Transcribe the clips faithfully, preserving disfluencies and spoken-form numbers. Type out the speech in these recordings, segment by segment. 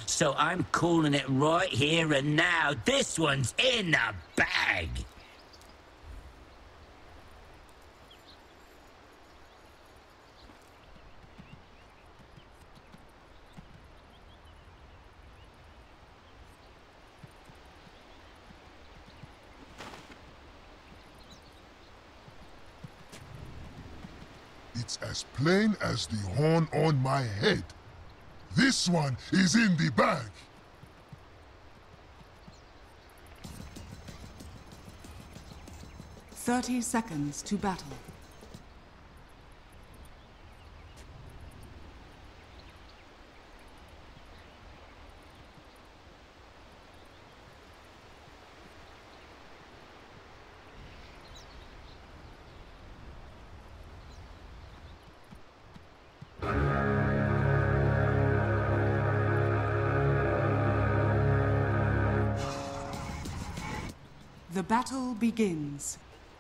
So I'm calling it right here and now. This one's in the bag. It's as plain as the horn on my head. This one is in the bag. Thirty seconds to battle. The battle begins.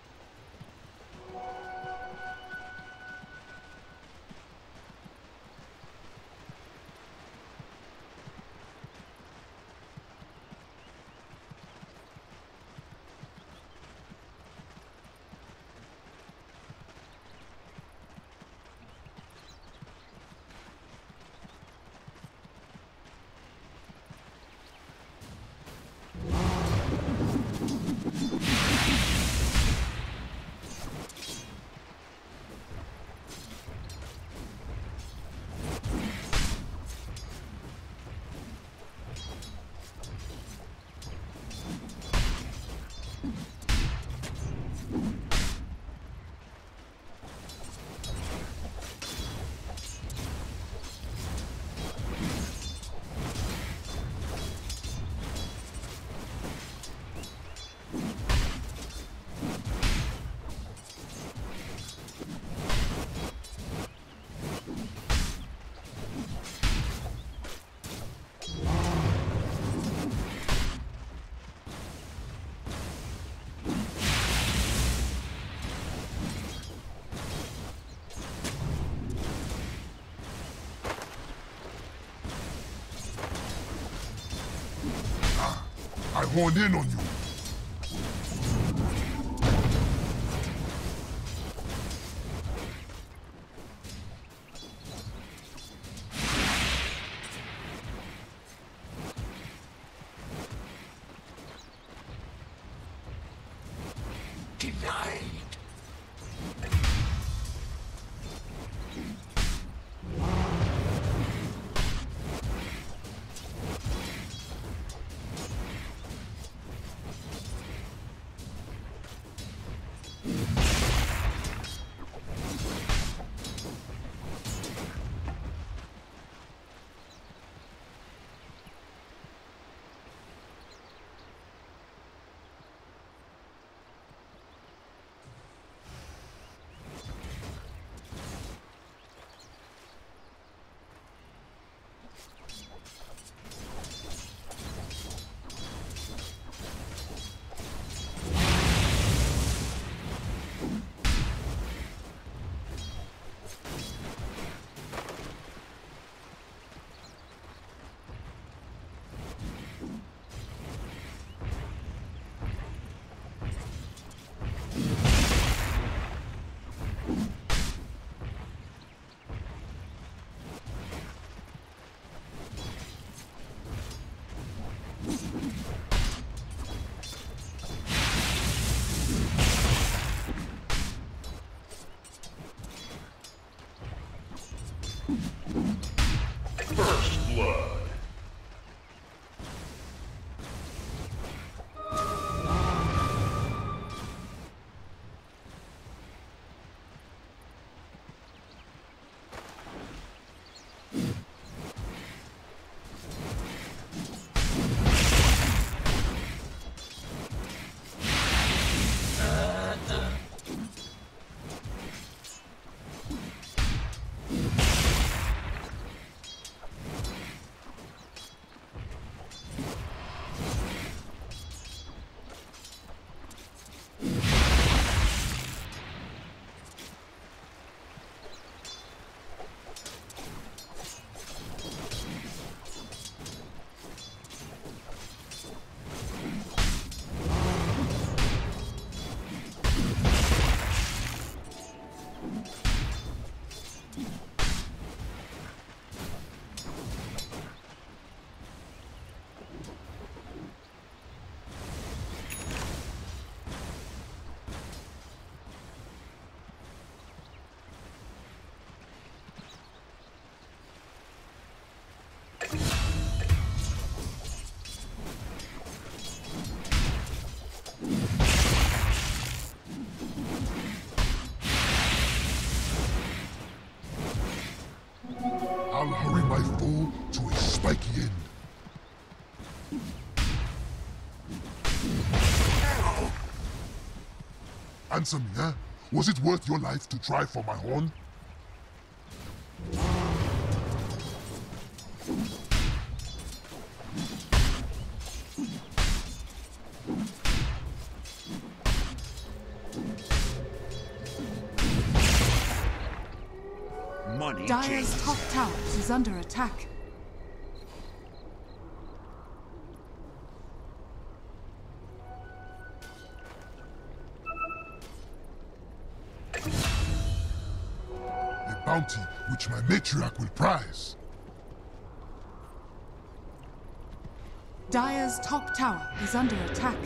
I honed in on you. Denied. Answer me, huh? Was it worth your life to try for my horn? Money Dire's changes. top tower is under attack. A bounty which my matriarch will prize. Dire's top tower is under attack.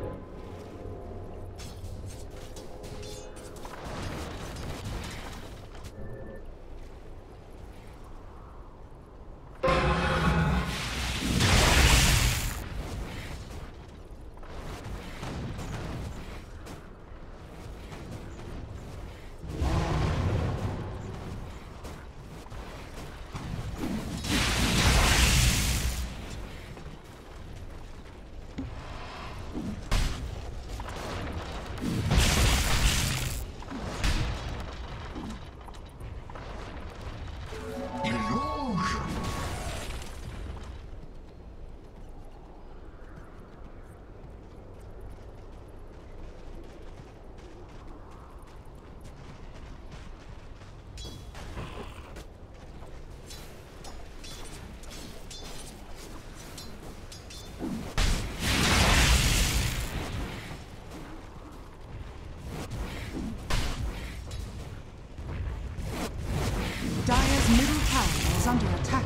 Dire's middle tower is under attack.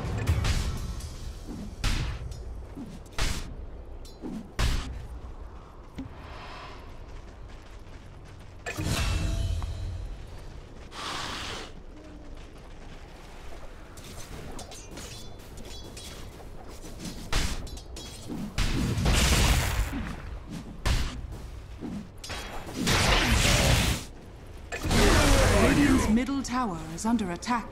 Radiant's middle tower is under attack.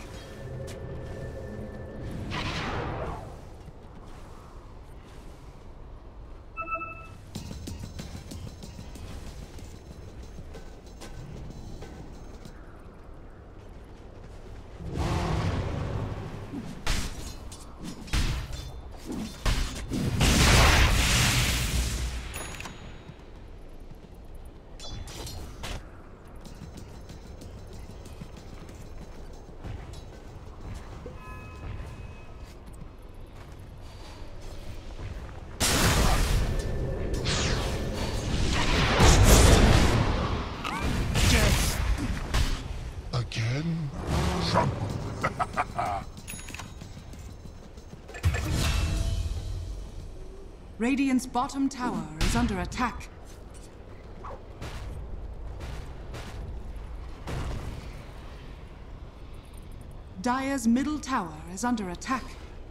Again? Trample. Radiant's bottom tower is under attack. Dire's middle tower is under attack.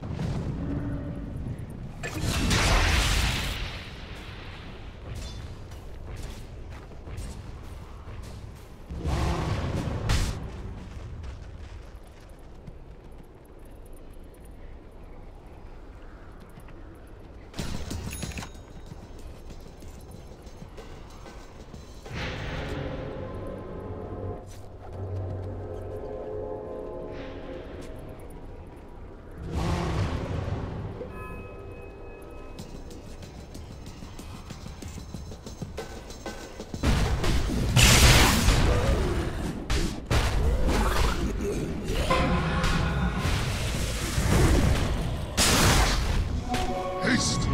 Haste!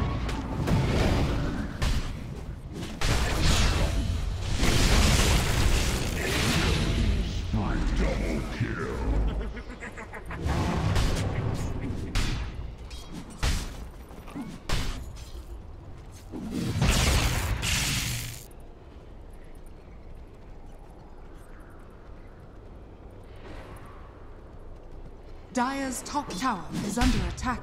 Double kill. Dire's top tower is under attack.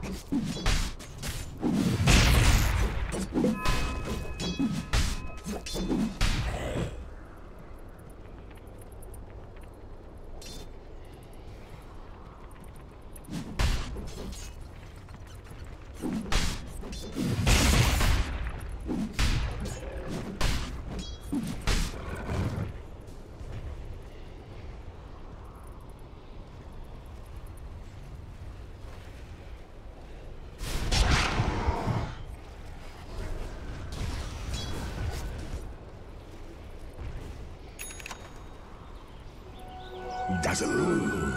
dazzle.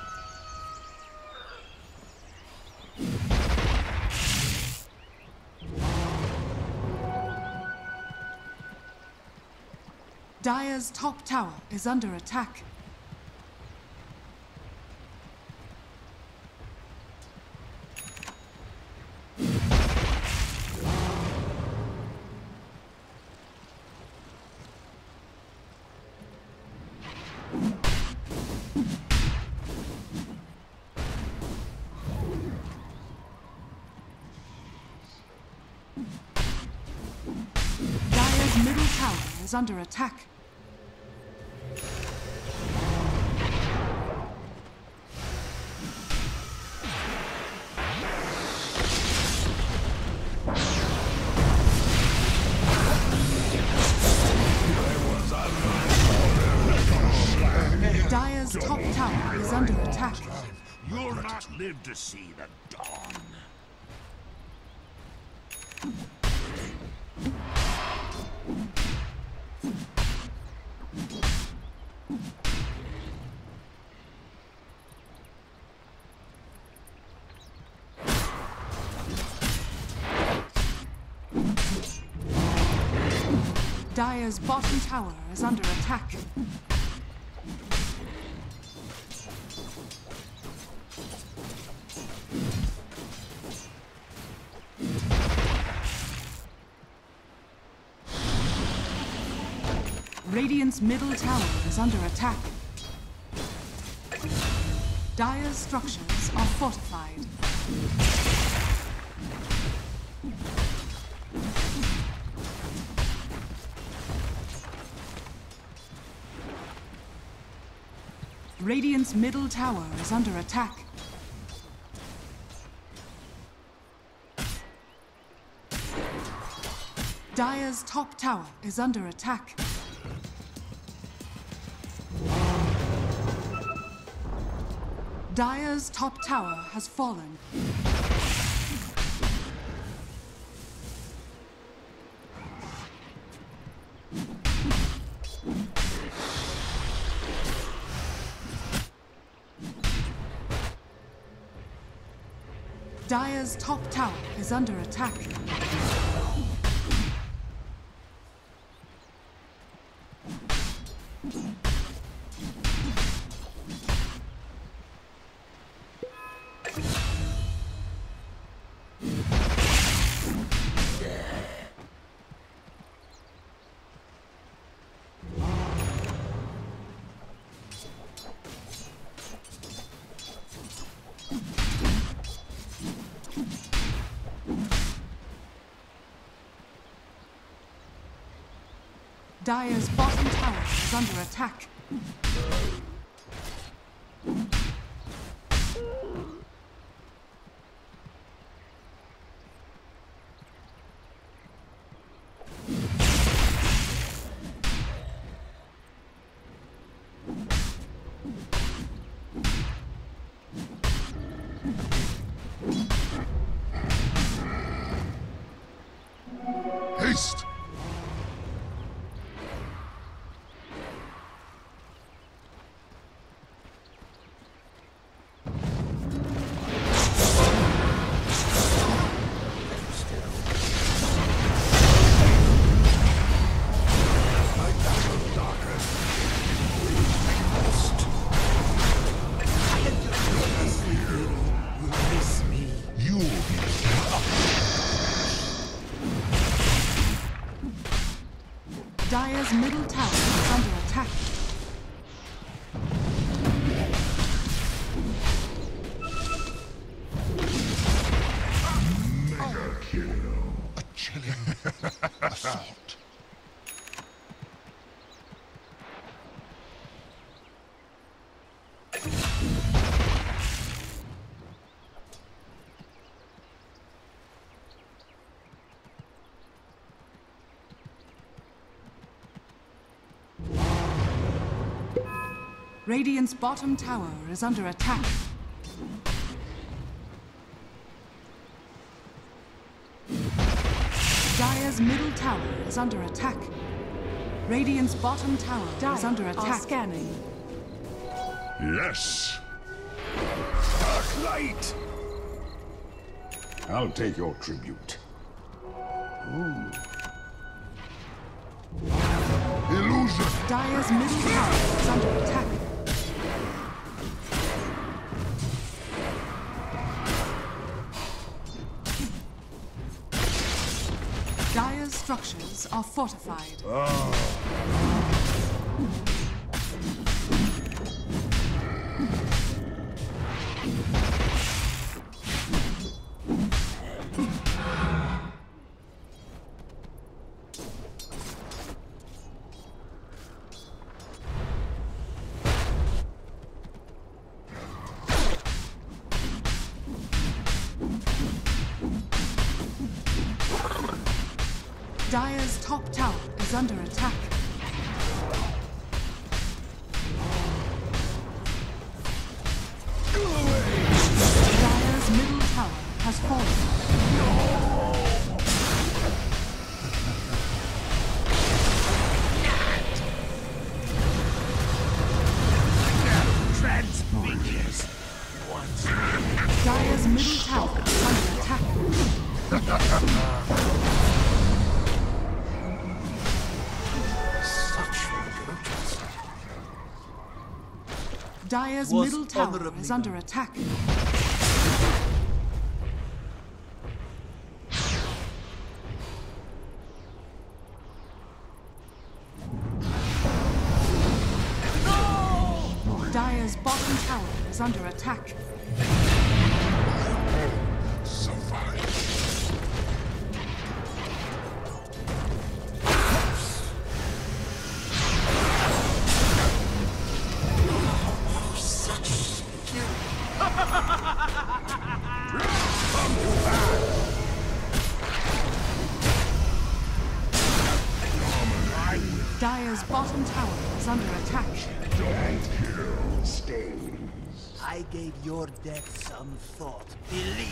Dire's top tower is under attack. Dire's middle tower is under attack. Dire's top tower is under attack. You'll not live to see the dawn. Dire's bottom tower is under attack. Radiant's middle tower is under attack. Dire's structures are fortified. Radiant's middle tower is under attack. Dire's top tower is under attack. Dire's top tower has fallen. Dire's top tower is under attack. Dire's bottom tower is under attack. Haste! Dire's middle tower is under attack. Mega kill. A chilling assault. Radiant's bottom tower is under attack. Dire's middle tower is under attack. Radiant's bottom tower Dire is under are attack. scanning. Yes. Dark light. I'll take your tribute. Ooh. Illusion! Dire's middle tower is under attack. Dire's structures are fortified. Dire's top tower is under attack. Dire's middle tower has fallen. Transfigures. Once. Dire's middle tower is under attack. Dire's Was middle tower honorably is under attack. Dire's bottom tower is under attack. Survive. Dire's bottom tower is under attack. Don't kill stains. I gave your death some thought. Believe me.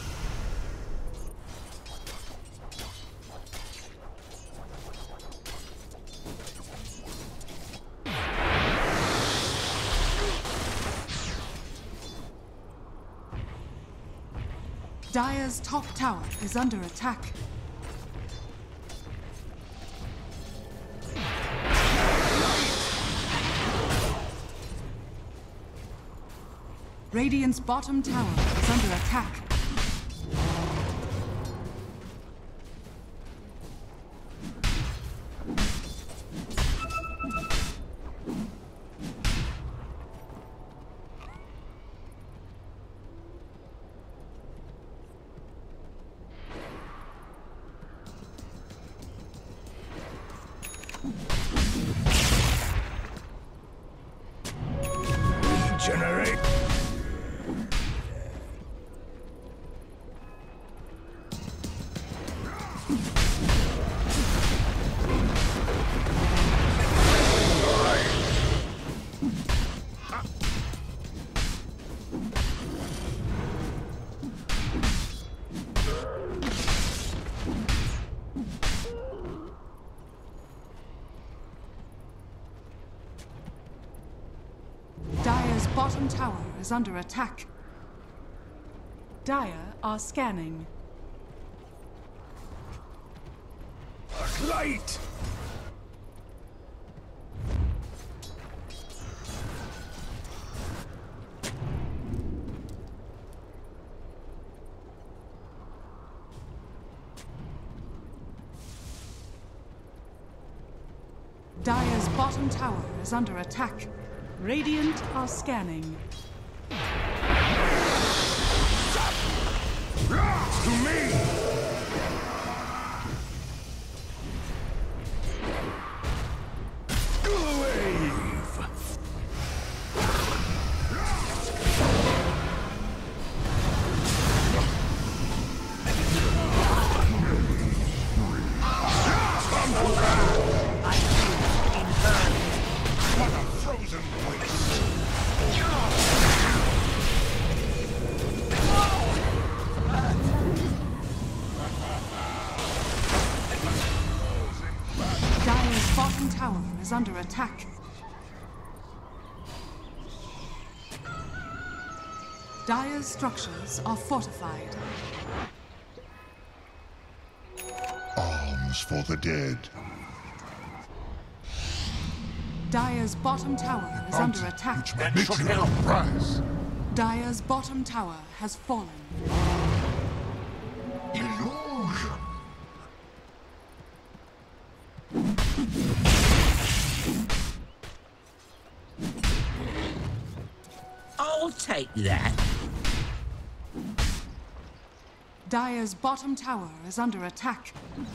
Dire's top tower is under attack. Radiant's bottom tower is under attack. Regenerate. Dire's bottom tower is under attack. Dire are scanning. Dark light. Dire's bottom tower is under attack. Radiant are scanning. To me. Wave. What a frozen waste. Dire's bottom tower is under attack. Dire's structures are fortified. Arms for the dead. Dire's bottom tower is under attack. Which may make you a prize. Dire's bottom tower has fallen. Illusion. I'll take that. Dire's bottom tower is under attack.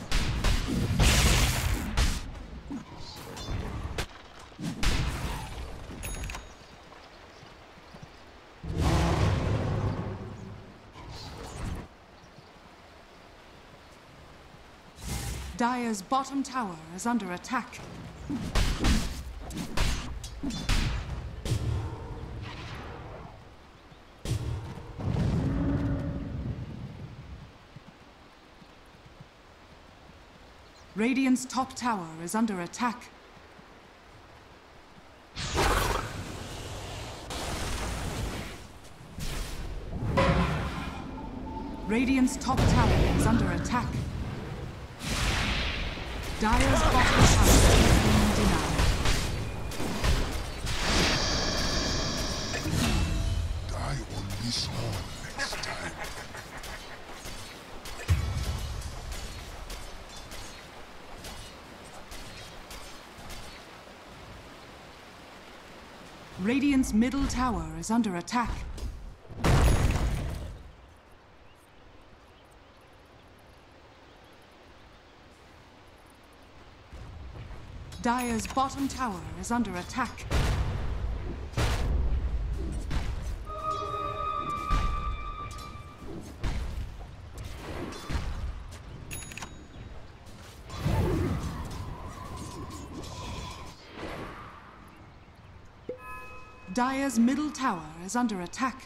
Dire's bottom tower is under attack. Radiant's top tower is under attack. Radiant's top tower is under attack. Dire's bottom tower is being denied. Die on this horn next time. Radiant's middle tower is under attack. Dire's bottom tower is under attack. Dire's middle tower is under attack.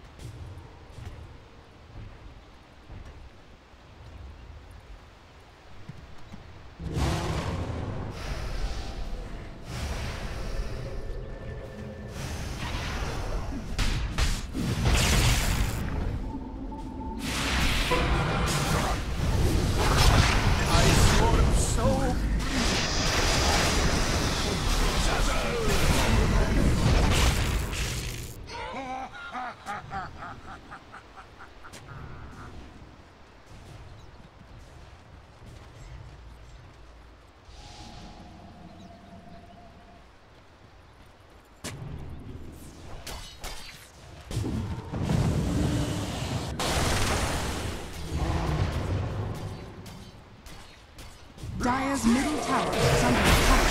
Dire's middle tower is under attack.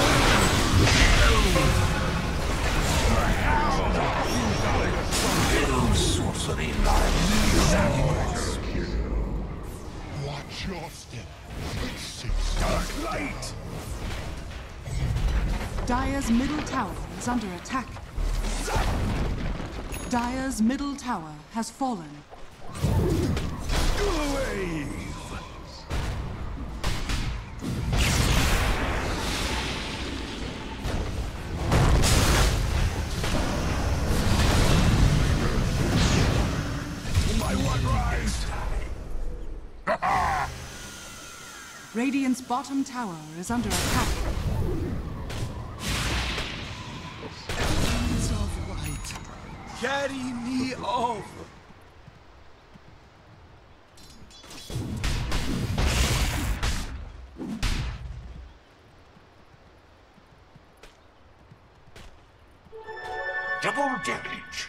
Sorcery Watch your step. Six dark light. Dire's middle tower is under attack. Dire's middle tower has fallen. Wave. My one rise. Radiant's bottom tower is under attack. Hands of light. Carry me over. Double damage.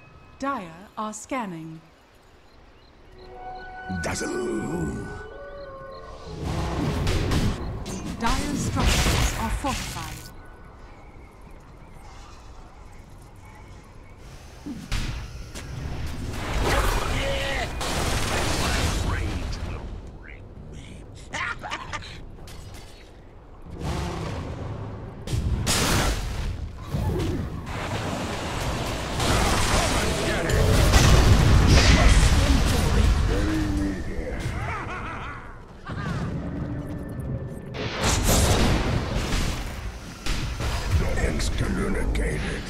Dire are scanning. Dazzle. Dire's structures are fortified. Excommunicated.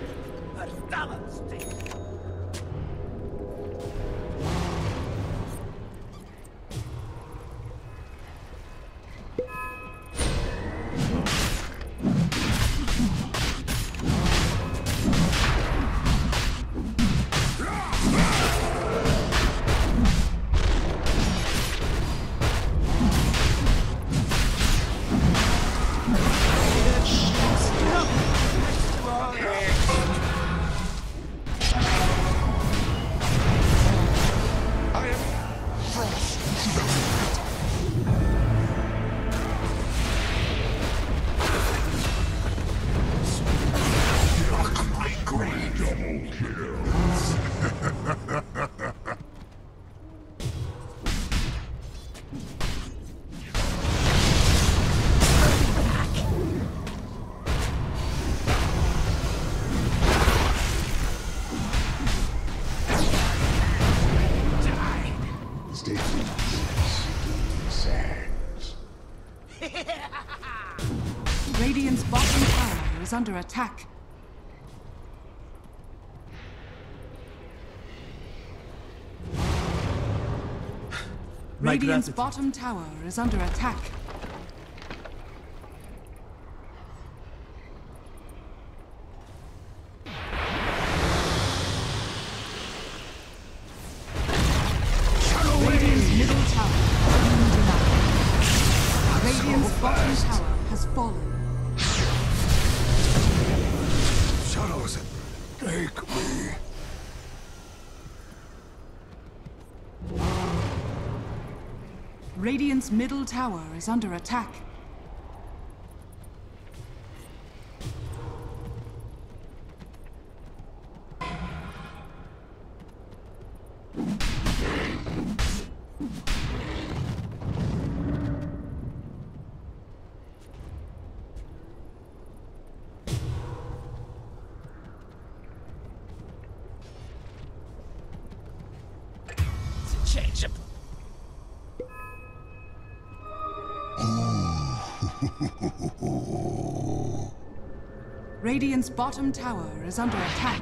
Radiant's bottom tower is under attack. Radiant's bottom tower is under attack. Radiant's middle tower has been denied. Radiant's bottom tower has fallen. Shadows, take me. Radiant's middle tower is under attack. Changeable. Radiant's bottom tower is under attack.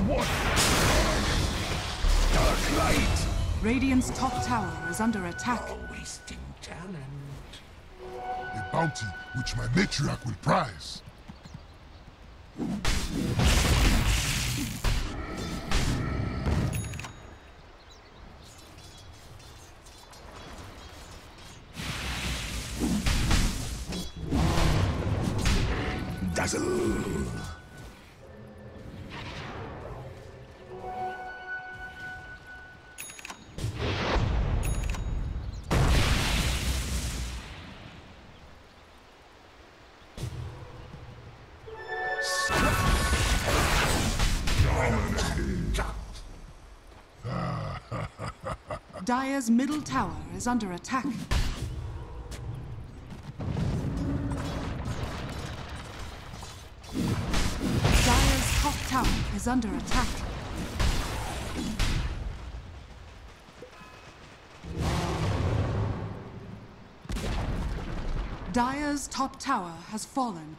What? Dark light! Radiant's top tower is under attack. Wasting talent. A bounty which my matriarch will prize. Dazzle! Dire's middle tower is under attack. Dire's top tower is under attack. Dire's top tower has fallen.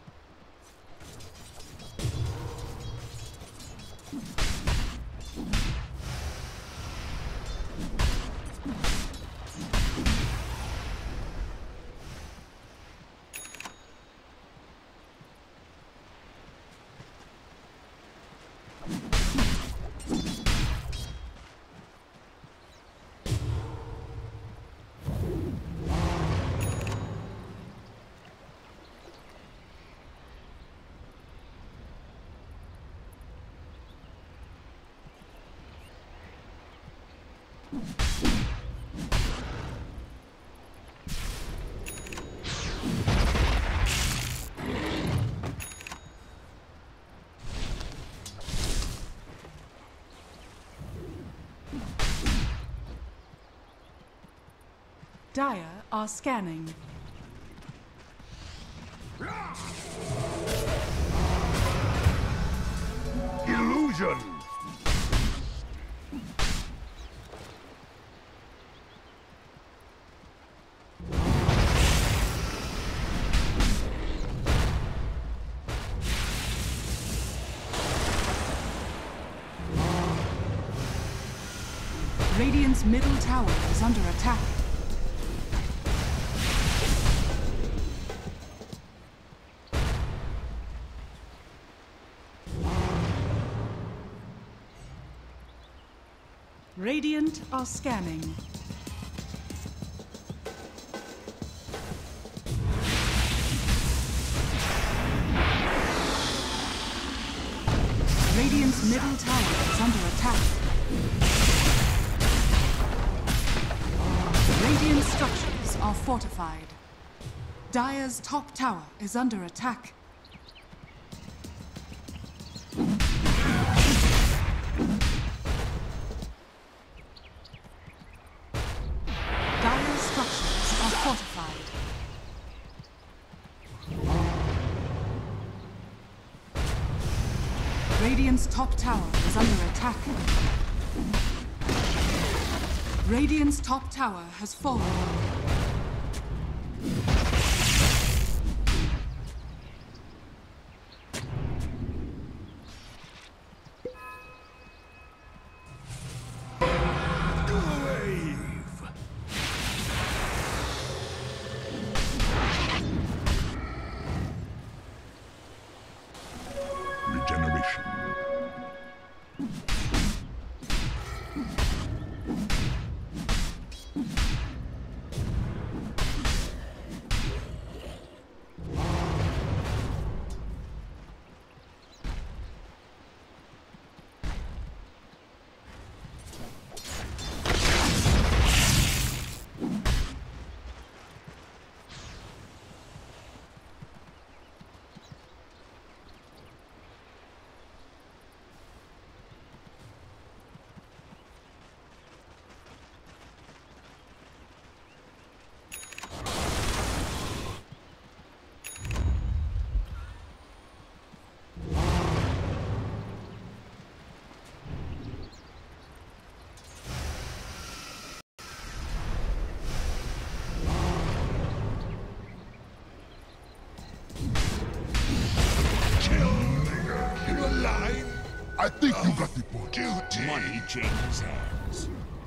Dire are scanning. Illusion! Radiant's middle tower is under attack. Radiant are scanning. Radiant's middle tower is under attack. Radiant structures are fortified. Dire's top tower is under attack. Dire's structures are fortified. Radiant's top tower is under attack. Radiant's top tower has fallen. Regeneration. Money changes hands.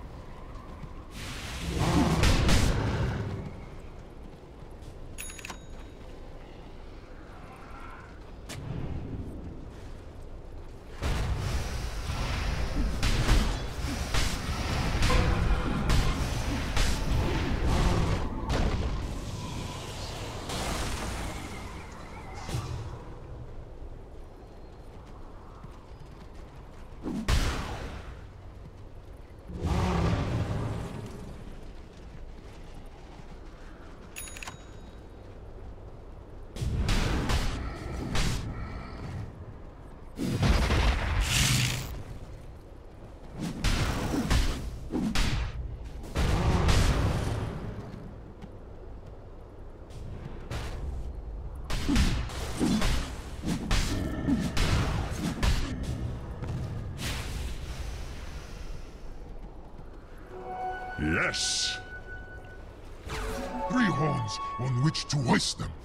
Yes. Three horns on which to hoist them.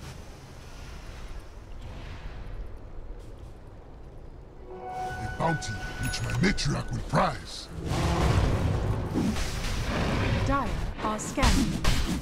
A bounty which my matriarch will prize. Dire are scanning.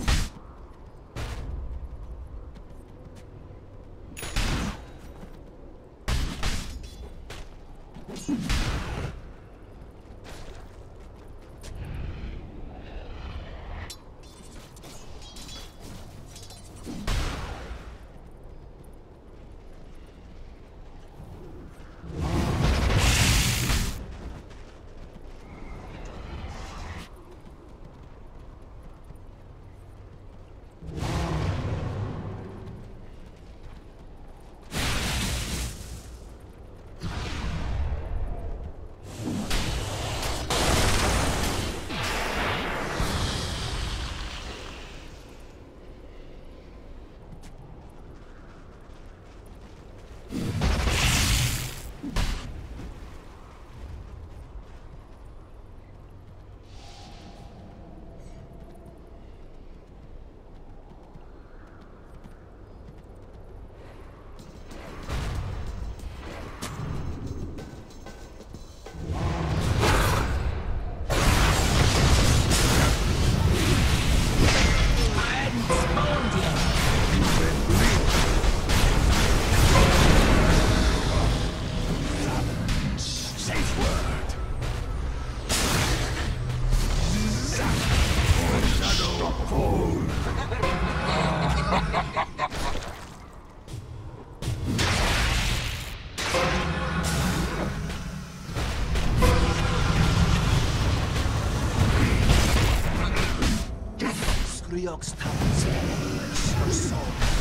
Griok's talents endless your soul.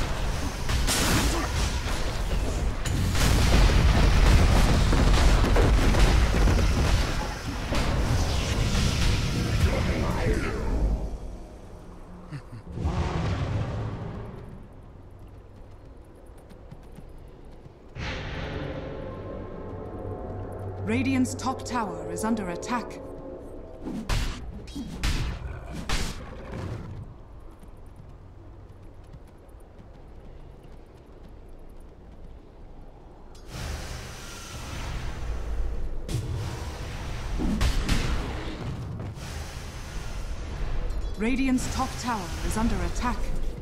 Radiant's top tower is under attack. Radiant's top tower is under attack.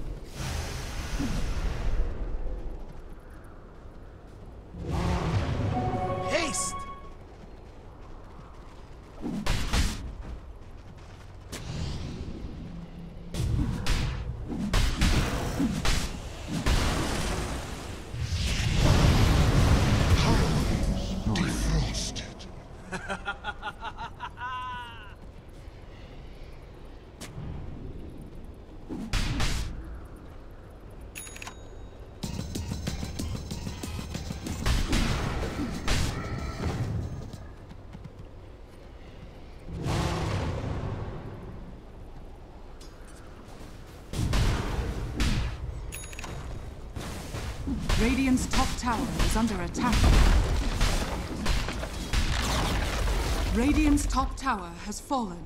Haste! Defrosted. Radiant's top tower is under attack. Radiant's top tower has fallen.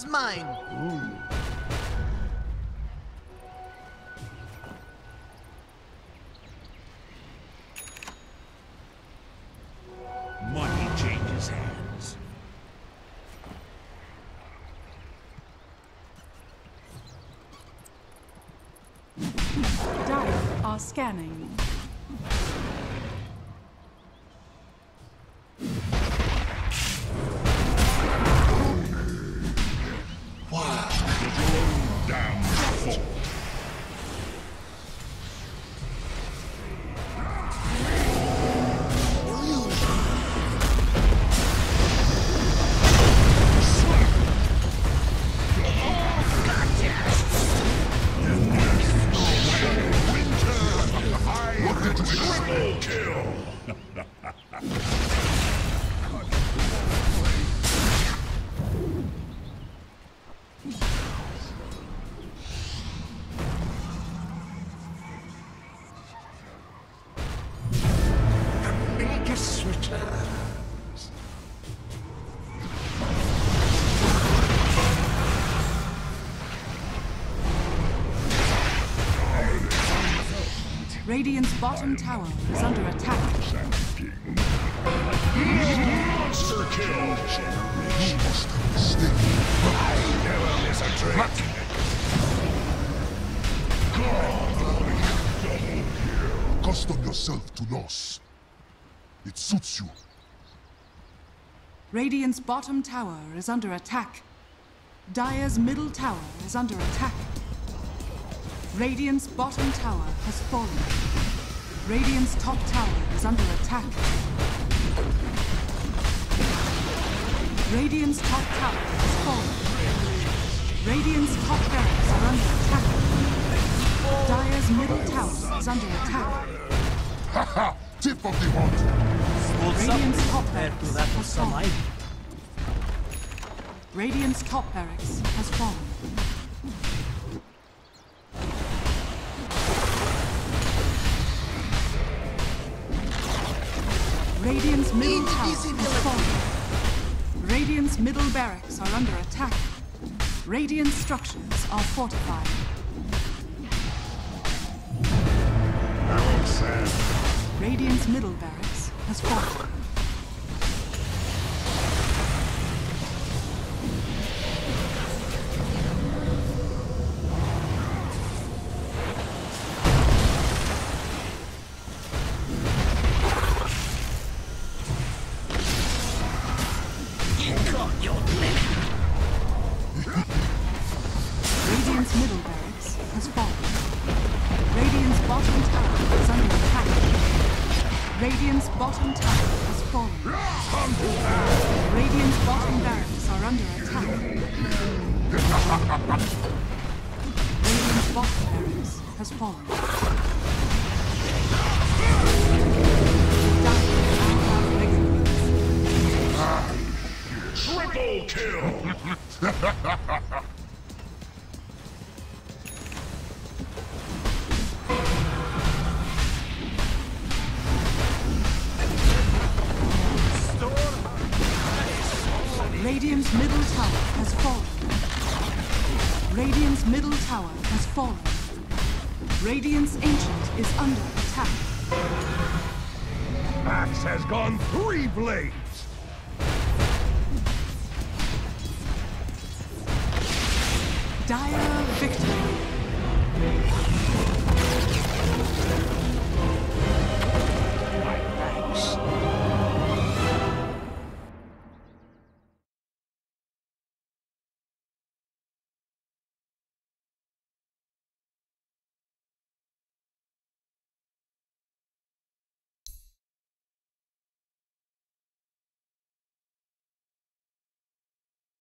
mine. Money changes hands. Dire are scanning. Damn fault. Triple kill. Magus returns. Radiant's bottom tower is under attack. Monster kill. You must have mistaken. I never miss a trick. Accustom yourself to loss. It suits you. Radiant's bottom tower is under attack. Dire's middle tower is under attack. Radiant's bottom tower has fallen. Radiant's top tower is under attack. Radiant's top tower has fallen. Radiant's top barracks are under attack. Dire's middle tower is under attack. Haha! Tip of the hunt. Radiant's top compared barracks to that of has fallen. Salai. Radiant's top barracks has fallen. Radiant's middle tower has fallen. Radiant's middle barracks are under attack. Radiant structures are fortified. Radiant's middle barracks has fallen. Radiant's middle barracks has fallen. Radiant's bottom tower is under attack. Radiant's bottom tower has fallen. Radiant's bottom barracks are under attack. Radiant's bottom barracks has fallen. Triple kill! Radiant's middle tower has fallen. Radiant's middle tower has fallen. Radiant's ancient is under attack. Axe has gone three blades. Dire